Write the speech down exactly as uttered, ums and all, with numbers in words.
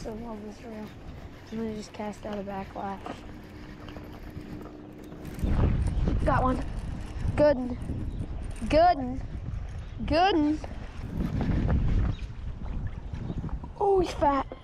so love this reel. I'm gonna just cast out a backlash. Got one. Good. Good. Good. Oh, he's fat.